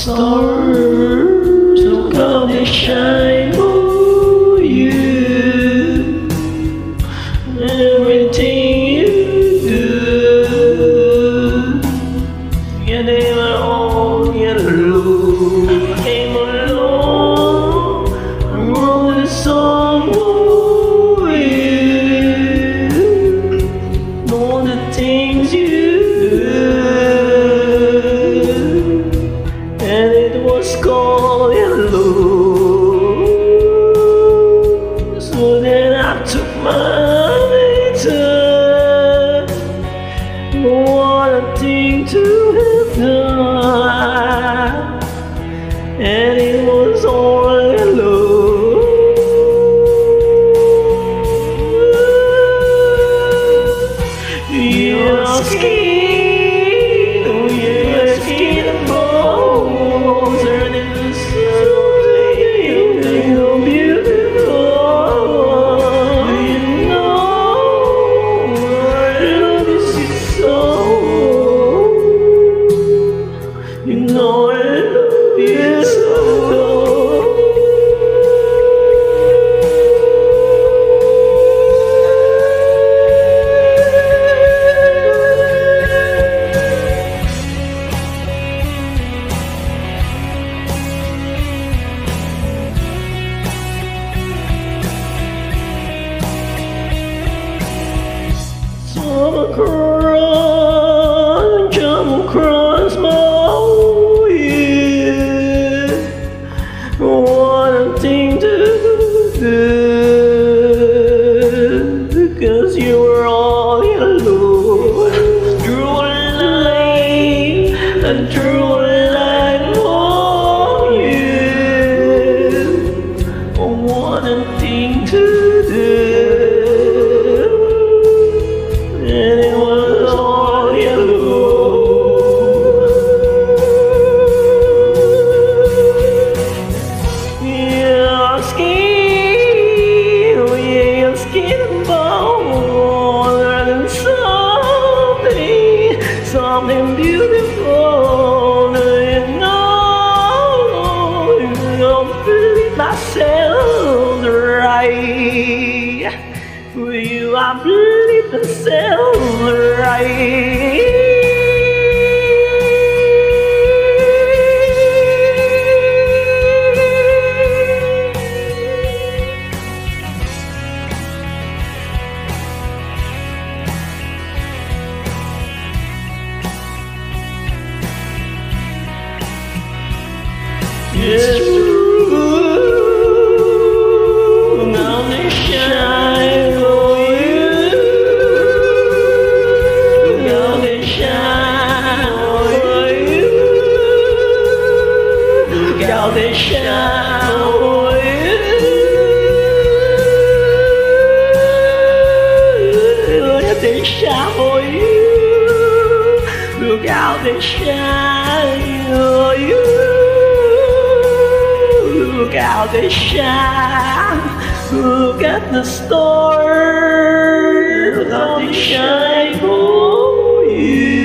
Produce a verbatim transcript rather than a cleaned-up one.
stars, look how they shine for you. Everything you do, yeah, they were all yellow. I came along, I wrote a song for you. All the things you was called yellow. So then I took my time. What a thing to have done. And it was all yellow. Your skin, oh yeah, your skin and bones. You know I love you so. Summer cross, jump across my what a thing to do, because you were all yellow. Drew a line, I drew a line for you. What a thing to do, and it was all yellow. Skin, oh yeah, your skin and bone, and something, something beautiful. You know, you don't believe myself right. For you, I believe myself right. It's true, now they shine for you. Now they shine for you. Now they shine for you. Look how they shine for you. Look how they shine for you. Look how they shine. Look at the stars. Look how they shine for you.